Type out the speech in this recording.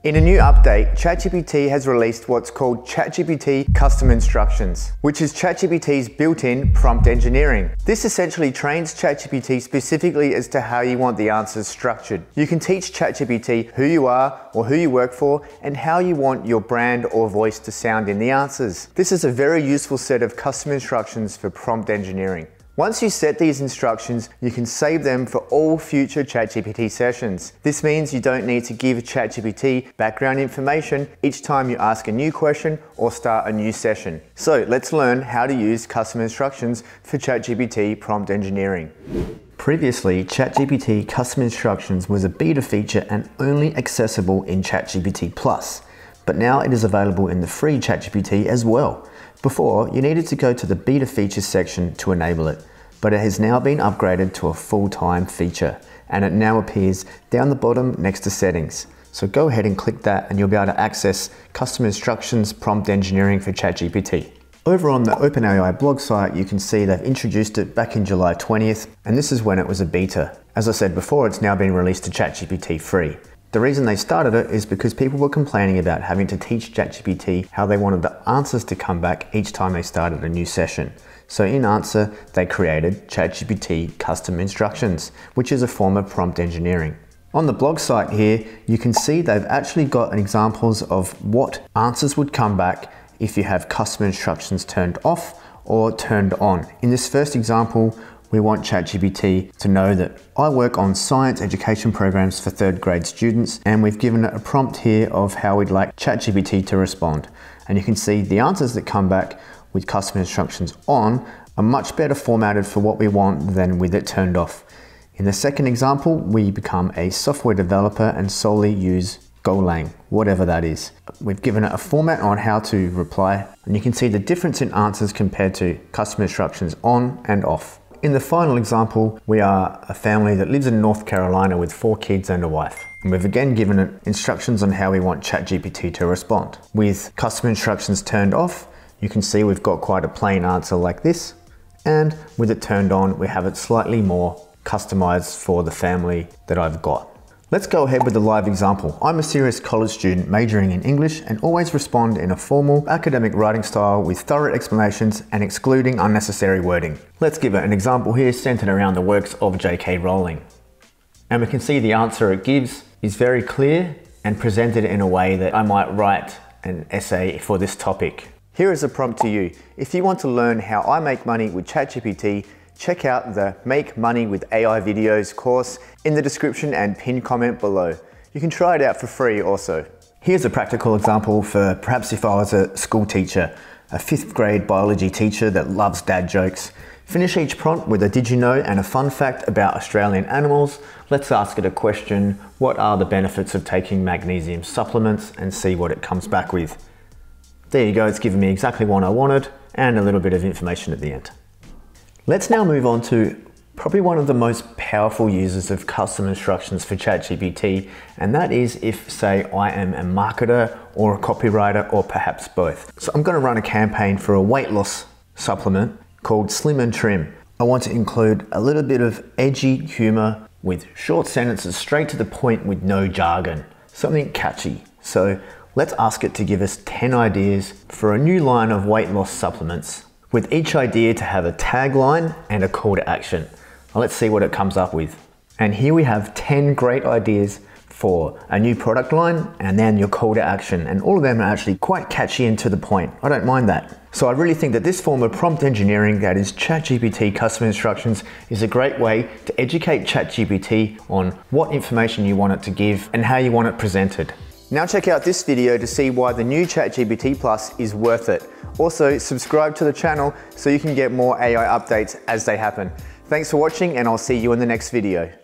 In a new update, ChatGPT has released what's called ChatGPT Custom Instructions, which is ChatGPT's built-in prompt engineering. This essentially trains ChatGPT specifically as to how you want the answers structured. You can teach ChatGPT who you are or who you work for and how you want your brand or voice to sound in the answers. This is a very useful set of custom instructions for prompt engineering. Once you set these instructions, you can save them for all future ChatGPT sessions. This means you don't need to give ChatGPT background information each time you ask a new question or start a new session. So let's learn how to use custom instructions for ChatGPT prompt engineering. Previously, ChatGPT Custom Instructions was a beta feature and only accessible in ChatGPT Plus, but now it is available in the free ChatGPT as well. Before, you needed to go to the beta features section to enable it, but it has now been upgraded to a full-time feature, and it now appears down the bottom next to settings. So go ahead and click that and you'll be able to access custom instructions prompt engineering for ChatGPT. Over on the OpenAI blog site, you can see they've introduced it back in July 20th, and this is when it was a beta. As I said before, it's now been released to ChatGPT free. The reason they started it is because people were complaining about having to teach ChatGPT how they wanted the answers to come back each time they started a new session. So in answer, they created ChatGPT Custom Instructions, which is a form of prompt engineering. On the blog site here, you can see they've actually got examples of what answers would come back if you have custom instructions turned off or turned on. In this first example, we want ChatGPT to know that I work on science education programs for third grade students, and we've given it a prompt here of how we'd like ChatGPT to respond. And you can see the answers that come back with custom instructions on are much better formatted for what we want than with it turned off. In the second example, we become a software developer and solely use Golang, whatever that is. We've given it a format on how to reply, and you can see the difference in answers compared to custom instructions on and off. In the final example, we are a family that lives in North Carolina with 4 kids and a wife. And we've again given it instructions on how we want ChatGPT to respond. With custom instructions turned off, you can see we've got quite a plain answer like this. And with it turned on, we have it slightly more customized for the family that I've got. Let's go ahead with a live example. I'm a serious college student majoring in English and always respond in a formal academic writing style with thorough explanations and excluding unnecessary wording. Let's give it an example here centered around the works of J.K. Rowling. And we can see the answer it gives is very clear and presented in a way that I might write an essay for this topic. Here is a prompt to you. If you want to learn how I make money with ChatGPT, check out the Make Money with AI Videos course in the description and pinned comment below. You can try it out for free also. Here's a practical example for perhaps if I was a school teacher, a 5th grade biology teacher that loves dad jokes. Finish each prompt with a did you know and a fun fact about Australian animals. Let's ask it a question, what are the benefits of taking magnesium supplements, and see what it comes back with. There you go, it's given me exactly what I wanted and a little bit of information at the end. Let's now move on to probably one of the most powerful uses of custom instructions for ChatGPT, and that is if, say, I am a marketer or a copywriter or perhaps both. So I'm going to run a campaign for a weight loss supplement called Slim and Trim. I want to include a little bit of edgy humor with short sentences straight to the point with no jargon, something catchy. So let's ask it to give us 10 ideas for a new line of weight loss supplements, with each idea to have a tagline and a call to action. Now let's see what it comes up with. And here we have 10 great ideas for a new product line and then your call to action. And all of them are actually quite catchy and to the point. I don't mind that. So I really think that this form of prompt engineering, that is ChatGPT custom instructions, is a great way to educate ChatGPT on what information you want it to give and how you want it presented. Now check out this video to see why the new ChatGPT Plus is worth it. Also, subscribe to the channel so you can get more AI updates as they happen. Thanks for watching, and I'll see you in the next video.